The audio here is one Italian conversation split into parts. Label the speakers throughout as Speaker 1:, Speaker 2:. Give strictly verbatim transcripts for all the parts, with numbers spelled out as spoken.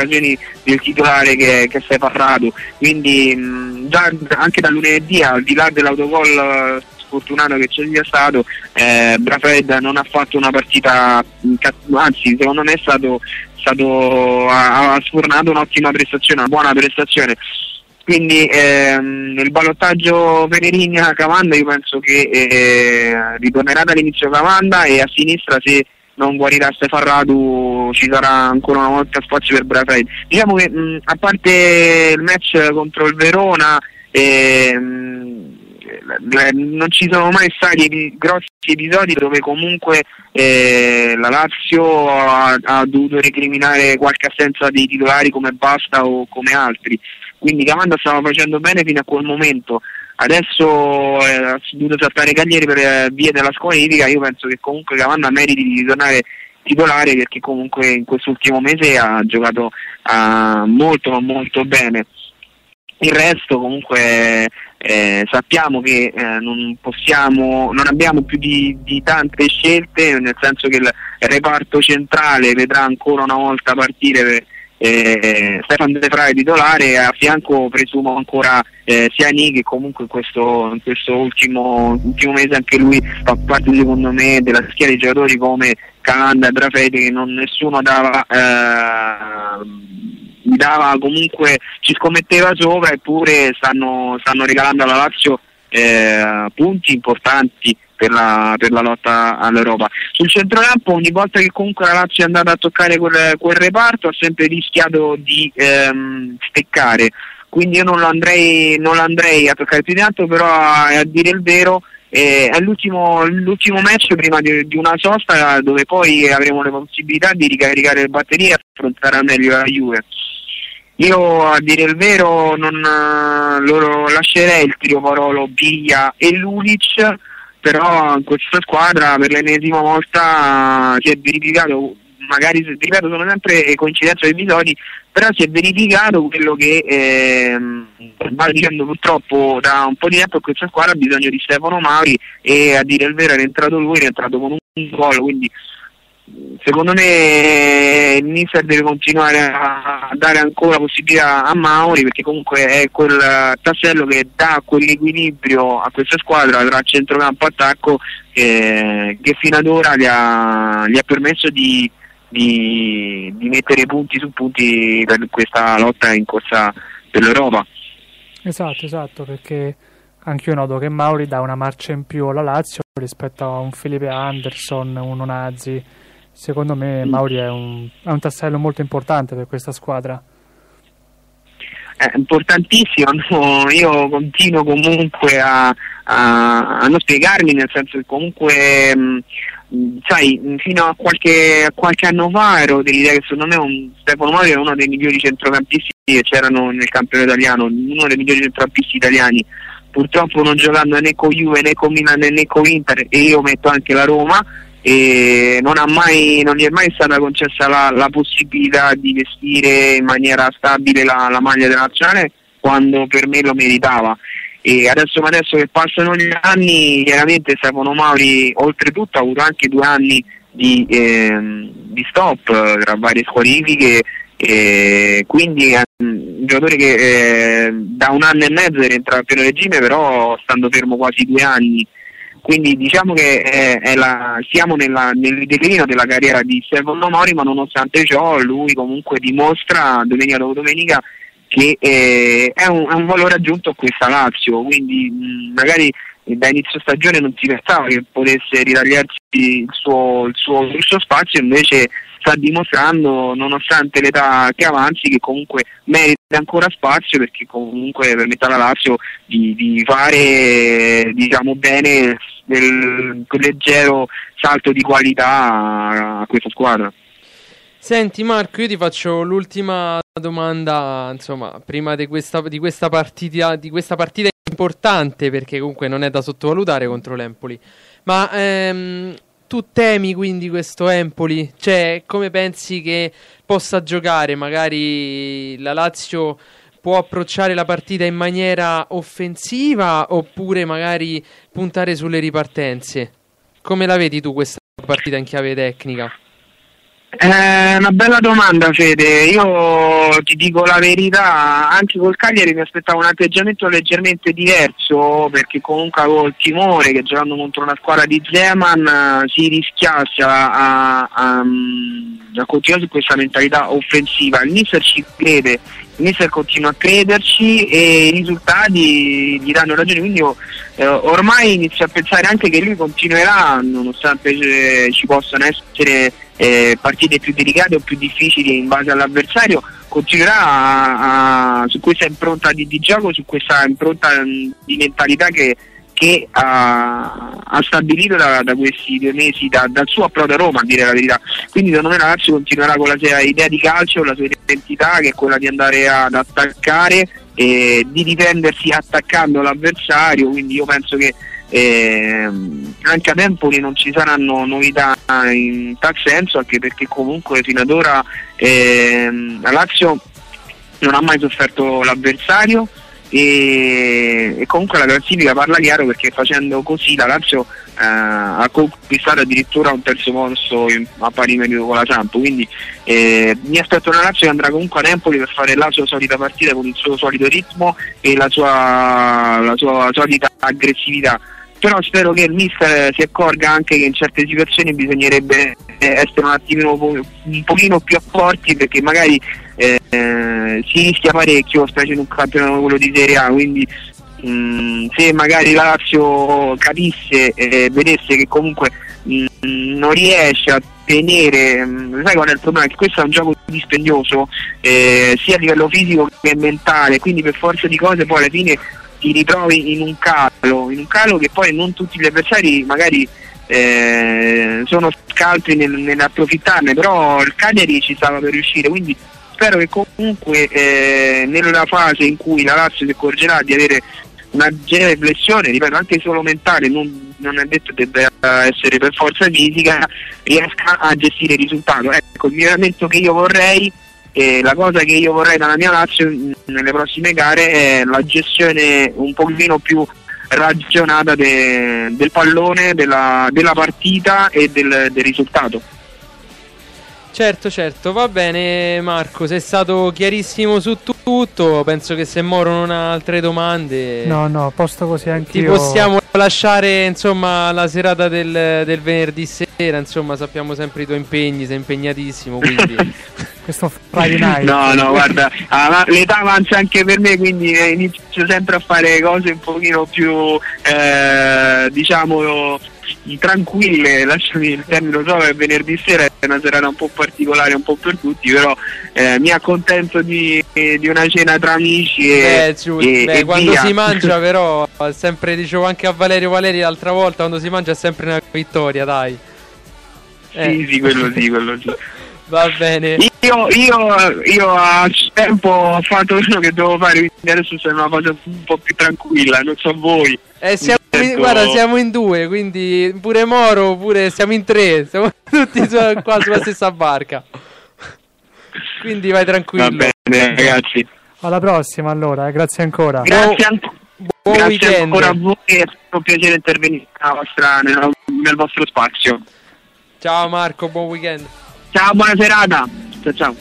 Speaker 1: occasioni del titolare che, che si è Farradu, quindi mh, già anche da lunedì, al di là dell'autogol sfortunato che c'è sia stato, eh, Brafed non ha fatto una partita, anzi secondo me è stato, stato ha, ha sfornato un'ottima prestazione, una buona prestazione. Quindi ehm, il ballottaggio Peregrina-Cavanda, io penso che eh, ritornerà dall'inizio Cavanda, e a sinistra, se non guarirà Stefarratu, ci sarà ancora una volta spazio per Brafed. Diciamo che mh, a parte il match contro il Verona, ehm, non ci sono mai stati epi- grossi episodi dove comunque eh, la Lazio ha, ha dovuto recriminare qualche assenza dei titolari come Basta o come altri. Quindi Cavanda stava facendo bene fino a quel momento, adesso eh, ha dovuto saltare Cagliari per eh, via della squalifica. Io penso che comunque Cavanda meriti di tornare titolare, perché comunque in quest'ultimo mese ha giocato uh, molto molto bene. Il resto comunque eh, sappiamo che eh, non possiamo, non abbiamo più di, di tante scelte, nel senso che il reparto centrale vedrà ancora una volta partire per Eh, Stefan De Vrij titolare, a fianco presumo ancora eh, Siani, che comunque in questo, in questo ultimo, ultimo mese anche lui fa parte secondo me della schiera di giocatori come Cavanda e Brafed, che non nessuno dava eh, dava comunque, ci scommetteva sopra, eppure stanno, stanno regalando alla Lazio eh, punti importanti per la, per la lotta all'Europa. Sul centrocampo, ogni volta che comunque la Lazio è andata a toccare quel, quel reparto, ha sempre rischiato di ehm, steccare, quindi io non lo andrei, non lo andrei a toccare più di tanto, però a, a dire il vero eh, è l'ultimo, l'ultimo match prima di, di una sosta, dove poi avremo le possibilità di ricaricare le batterie e affrontare al meglio la Juve. Io, a dire il vero, non loro lascerei il trio Parolo, Biglia e Lulic, però in questa squadra per l'ennesima volta si è verificato, magari ripeto sono sempre coincidenze di episodi, però si è verificato quello che eh, va dicendo purtroppo da un po' di tempo, che questa squadra ha bisogno di Stefano Mauri, e a dire il vero è rientrato lui, è rientrato con un gol, quindi secondo me il mister deve continuare a dare ancora possibilità a Mauri, perché comunque è quel tassello che dà quell'equilibrio a questa squadra tra centrocampo e attacco eh, che fino ad ora gli ha, gli ha permesso di, di, di mettere punti su punti per questa lotta in corsa per l'Europa.
Speaker 2: Esatto, esatto, perché anche io noto che Mauri dà una marcia in più alla Lazio rispetto a un Felipe Anderson, un Onazzi. Secondo me Mauri è un, è un tassello molto importante per questa squadra.
Speaker 1: È importantissimo, no? Io continuo comunque a, a, a non spiegarmi, nel senso che comunque mh, sai, fino a qualche, a qualche anno fa ero dell'idea che secondo me un, Stefano Mauri era uno dei migliori centrocampisti che c'erano nel campionato italiano, uno dei migliori centrocampisti italiani. Purtroppo non giocando né con Juve né con Milan né con Inter, e io metto anche la Roma, e non ha mai, non gli è mai stata concessa la, la possibilità di vestire in maniera stabile la, la maglia della nazionale, quando per me lo meritava. E adesso, adesso che passano gli anni, chiaramente Stefano Mauri oltretutto ha avuto anche due anni di, eh, di stop tra varie squalifiche, e quindi è un giocatore che eh, da un anno e mezzo è rientrato a pieno regime, però stando fermo quasi due anni. Quindi diciamo che è, è la, siamo nella, nel declino della carriera di Stefano Mauri, ma nonostante ciò lui comunque dimostra domenica dopo domenica che eh, è, un, è un valore aggiunto a questa Lazio, quindi mh, magari da inizio stagione non si pensava che potesse ritagliarsi il suo, il suo, il suo spazio, invece sta dimostrando, nonostante l'età che avanzi, che comunque merita ancora spazio, perché comunque permette alla Lazio di, di fare, diciamo, bene del, quel leggero salto di qualità a questa squadra.
Speaker 3: Senti Marco, io ti faccio l'ultima domanda, insomma, prima di questa, di questa partita, di questa partita importante, perché comunque non è da sottovalutare contro l'Empoli, ma ehm, tu temi quindi questo Empoli? Cioè, come pensi che possa giocare? Magari la Lazio può approcciare la partita in maniera offensiva, oppure magari puntare sulle ripartenze? Come la vedi tu questa partita in chiave tecnica?
Speaker 1: È una bella domanda, Fede. Io ti dico la verità, anche col Cagliari mi aspettavo un atteggiamento leggermente diverso, perché comunque avevo il timore che giocando contro una squadra di Zeman si rischiasse a, a, a, a continuare su questa mentalità offensiva. Il mister ci crede, il mister continua a crederci e i risultati gli danno ragione, quindi io eh, ormai inizio a pensare anche che lui continuerà, nonostante eh, ci possano essere Eh, partite più delicate o più difficili in base all'avversario, continuerà a, a, su questa impronta di, di gioco, su questa impronta mh, di mentalità che, che ha, ha stabilito da, da questi due mesi, da, dal suo approdo a Roma, a dire la verità. Quindi secondo me la Lazio continuerà con la sua idea di calcio, la sua identità, che è quella di andare ad attaccare e di difendersi attaccando l'avversario, quindi io penso che Eh, anche a Empoli non ci saranno novità in tal senso, anche perché comunque fino ad ora eh, la Lazio non ha mai sofferto l'avversario e, e comunque la classifica parla chiaro, perché facendo così la Lazio eh, ha conquistato addirittura un terzo posto in, a pari merito con la Samp, quindi eh, mi aspetto una Lazio che andrà comunque a Empoli per fare la sua solita partita con il suo solito ritmo e la sua, la sua solita aggressività. Però spero che il mister si accorga anche che in certe situazioni bisognerebbe essere un attimino un pochino più accorti, perché magari eh, si rischia parecchio, specie in un campionato come quello di Serie A, quindi mh, se magari la Lazio capisse e eh, vedesse che comunque mh, non riesce a tenere, mh, sai qual è il problema? Che questo è un gioco dispendioso eh, sia a livello fisico che mentale, quindi per forza di cose poi alla fine ti ritrovi in un calo, in un calo che poi non tutti gli avversari magari eh, sono scaltri nel, nell'approfittarne, però il Cagliari ci stava per riuscire, quindi spero che comunque eh, nella fase in cui la Lazio si accorgerà di avere una genere flessione, ripeto, anche solo mentale, non, non è detto che debba essere per forza fisica, riesca a gestire il risultato. Ecco, il miglioramento che io vorrei, e la cosa che io vorrei dalla mia Lazio nelle prossime gare è la gestione un pochino più ragionata de, del pallone, della, della partita e del, del risultato.
Speaker 3: Certo, certo, va bene Marco, sei stato chiarissimo su tutto, penso che se Moro non ha altre domande...
Speaker 2: No, no, posto così anch'io...
Speaker 3: Ti possiamo lasciare, insomma, la serata del, del venerdì sera, insomma, sappiamo sempre i tuoi impegni, sei impegnatissimo, quindi...
Speaker 2: Questo Friday night.
Speaker 1: No, no, guarda, l'età avanza anche per me, quindi inizio sempre a fare cose un pochino più, eh, diciamo... tranquille, lasciami il termine, so che venerdì sera è una serata un po' particolare un po' per tutti, però eh, mi accontento di, di una cena tra amici e,
Speaker 3: eh, giù,
Speaker 1: e,
Speaker 3: beh,
Speaker 1: e
Speaker 3: quando
Speaker 1: via.
Speaker 3: si mangia però sempre, dicevo anche a Valerio Valeri l'altra volta, quando si mangia è sempre una vittoria, dai.
Speaker 1: Eh. Sì, sì, quello sì, quello sì.
Speaker 3: Va bene.
Speaker 1: Io, io, io a tempo ho fatto quello che devo fare, quindi adesso sono una cosa un po' più tranquilla, non so voi.
Speaker 3: Eh, siamo in,
Speaker 1: sento...
Speaker 3: guarda, siamo in due, quindi pure Moro, pure siamo in tre, siamo tutti su, qua sulla stessa barca. Quindi vai tranquillo.
Speaker 1: Va bene, ragazzi.
Speaker 2: Alla prossima allora, eh, grazie ancora.
Speaker 1: Grazie, an-
Speaker 3: buon
Speaker 1: grazie
Speaker 3: weekend.
Speaker 1: ancora a voi, è stato un piacere intervenire nella vostra, nella, nel vostro spazio.
Speaker 3: Ciao Marco, buon weekend.
Speaker 1: Ciao, buona serata. Ciao, ciao.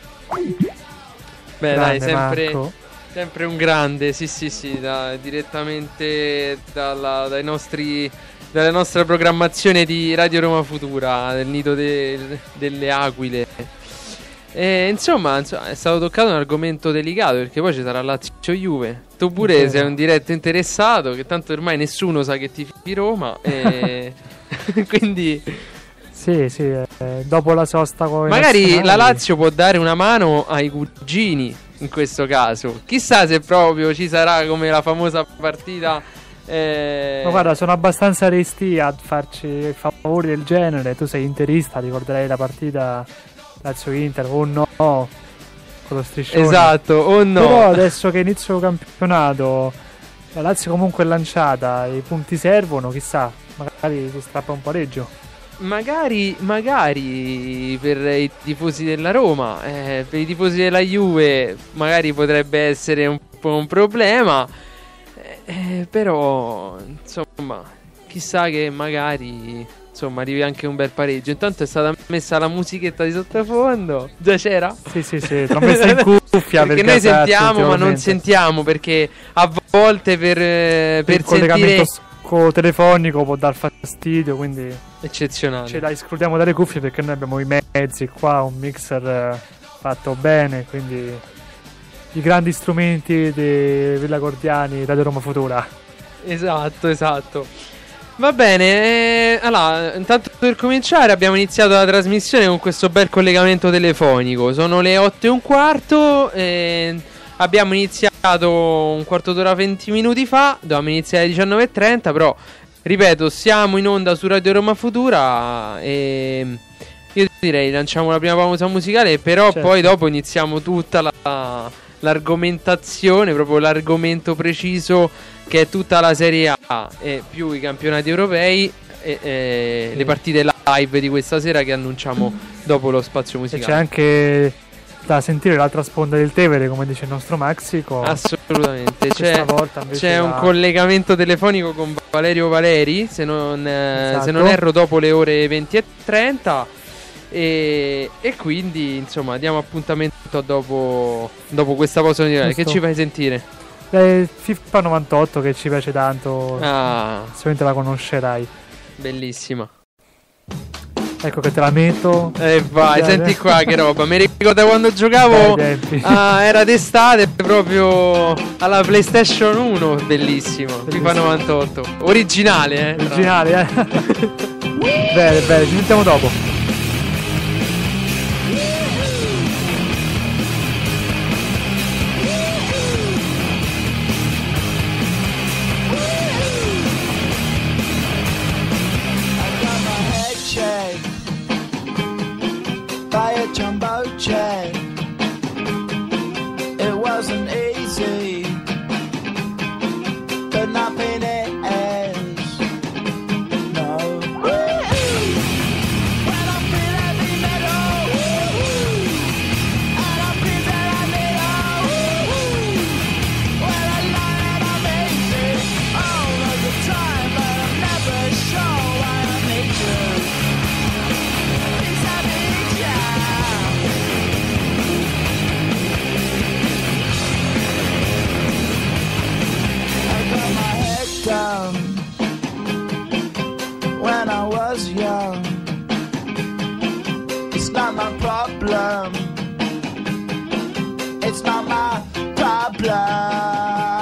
Speaker 3: Beh,
Speaker 2: Grande,
Speaker 3: dai, sempre,
Speaker 2: Marco.
Speaker 3: sempre un grande, sì, sì, sì, da, direttamente dalla, dai nostri, dalla nostra programmazione di Radio Roma Futura, del nido de, delle aquile. E, insomma, insomma, è stato toccato un argomento delicato, perché poi ci sarà Lazio-Juve. Tu pure
Speaker 2: Okay.
Speaker 3: sei un diretto interessato, che tanto ormai nessuno sa che tifi Roma, e quindi...
Speaker 2: Sì, sì, eh, dopo la sosta con i
Speaker 3: Magari
Speaker 2: nazionali-
Speaker 3: la Lazio può dare una mano ai cugini in questo caso. Chissà se proprio ci sarà come la famosa partita. Eh...
Speaker 2: Ma guarda, sono abbastanza resti a farci favori del genere. Tu sei interista, ricorderai la partita Lazio-Inter o no, con lo striscione.
Speaker 3: Esatto, o no.
Speaker 2: Però adesso che inizio campionato la Lazio comunque è lanciata, i punti servono, chissà, magari si strappa un pareggio.
Speaker 3: Magari, magari per i tifosi della Roma, eh, per i tifosi della Juve, magari potrebbe essere un po' un problema. Eh, però, insomma, chissà che magari insomma arrivi anche un bel pareggio. Intanto è stata messa la musichetta di sottofondo. Già c'era?
Speaker 2: Sì, sì, sì, l'ho messa in cuffia
Speaker 3: perché noi sentiamo ma non sentiamo, perché a volte per, per, per
Speaker 2: il
Speaker 3: sentire...
Speaker 2: collegamento telefonico può dar fastidio, quindi
Speaker 3: eccezionale.
Speaker 2: Ce la escludiamo dalle cuffie perché noi abbiamo i mezzi qua, un mixer eh, fatto bene, quindi i grandi strumenti di Villa Gordiani, Radio Roma Futura.
Speaker 3: Esatto, esatto. Va bene, eh, allora, intanto per cominciare abbiamo iniziato la trasmissione con questo bel collegamento telefonico. Sono le otto e un quarto e abbiamo iniziato un quarto d'ora, venti minuti fa. Dovevamo iniziare alle diciannove e trenta, però ripeto, siamo in onda su Radio Roma Futura e io direi lanciamo la prima pausa musicale, però certo. Poi dopo iniziamo tutta la, l'argomentazione, proprio l'argomento preciso, che è tutta la Serie A e più i campionati europei e, e sì. Le partite live di questa sera che annunciamo dopo lo spazio musicale.
Speaker 2: E c'è anche da sentire l'altra sponda del Tevere, come dice il nostro Maxico.
Speaker 3: Assolutamente. C'è,
Speaker 2: volta
Speaker 3: c'è
Speaker 2: la...
Speaker 3: un collegamento telefonico con Valerio Valeri, se non,
Speaker 2: esatto.
Speaker 3: se non erro, dopo le ore venti e trenta. E, e quindi insomma diamo appuntamento dopo, dopo questa pausa musicale. Che ci fai sentire?
Speaker 2: Eh, FIFA novantotto, che ci piace tanto.
Speaker 3: Ah,
Speaker 2: sicuramente la conoscerai.
Speaker 3: bellissima.
Speaker 2: Ecco che te la metto.
Speaker 3: E eh vai, Dai, senti qua che roba. Mi ricordo quando giocavo. Ah, era d'estate, proprio alla PlayStation uno. Bellissimo. Bellissimo. FIFA novantotto. Originale, eh.
Speaker 2: Originale, eh. Bene, bene, ci sentiamo dopo.
Speaker 4: Jumbo jet. It wasn't easy, but nothing is. No. When I feel heavy metal, and I feel that I need all. When I lie and I'm easy all of the time, but I'm never sure why I need you. Please I need you. Down when I was young, it's not my problem, it's not my problem.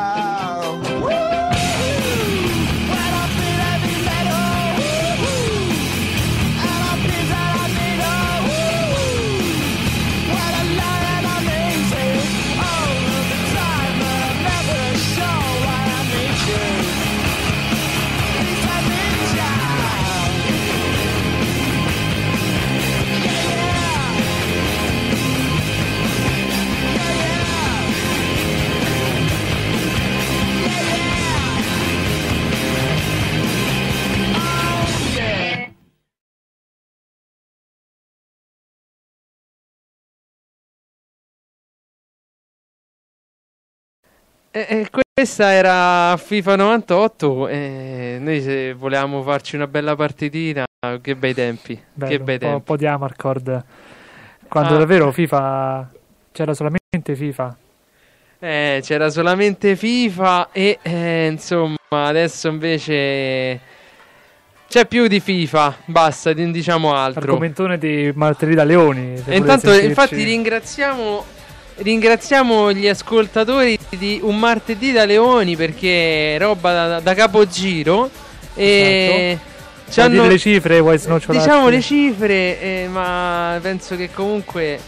Speaker 3: E, e questa era FIFA novantotto e noi se volevamo farci una bella partitina, che bei tempi.
Speaker 2: Bello,
Speaker 3: che bei
Speaker 2: un, po',
Speaker 3: tempi.
Speaker 2: un po' di Amarcord. Quando
Speaker 3: ah.
Speaker 2: davvero FIFA c'era solamente FIFA.
Speaker 3: Eh, c'era solamente FIFA e eh, insomma adesso invece c'è più di FIFA, basta, diciamo altro.
Speaker 2: Argomentone di martedì da Leoni.
Speaker 3: E intanto infatti ringraziamo Ringraziamo gli ascoltatori di Un Martedì da Leoni, perché roba da, da capogiro. E
Speaker 2: esatto. Hanno, le cifre, vuoi snocciolarci?
Speaker 3: Diciamo le cifre, eh, ma penso che comunque,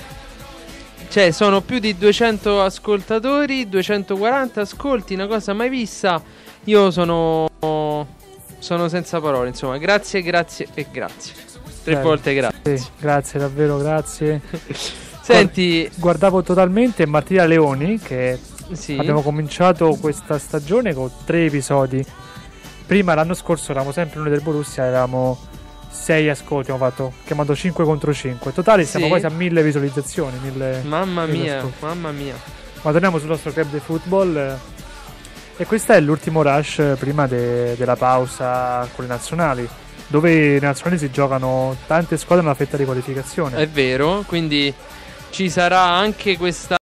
Speaker 3: cioè, sono più di duecento ascoltatori, duecentoquaranta ascolti, una cosa mai vista. Io sono sono senza parole, insomma. Grazie, grazie e grazie. Tre
Speaker 2: Beh,
Speaker 3: volte grazie.
Speaker 2: Sì, grazie, davvero grazie.
Speaker 3: Senti,
Speaker 2: guardavo totalmente Martina Leoni, che
Speaker 3: sì.
Speaker 2: Abbiamo cominciato questa stagione con tre episodi. Prima l'anno scorso eravamo sempre noi del Borussia, eravamo sei ascolti, abbiamo fatto chiamato cinque contro cinque. Totali siamo sì. quasi a mille visualizzazioni, mille,
Speaker 3: mamma
Speaker 2: mille
Speaker 3: mia,
Speaker 2: ascolti.
Speaker 3: mamma mia.
Speaker 2: Ma torniamo sul nostro club di football. E questo è l'ultimo rush prima de- della pausa con le nazionali. dove i nazionali si giocano tante squadre una fetta di qualificazione.
Speaker 3: È vero, quindi ci sarà anche questa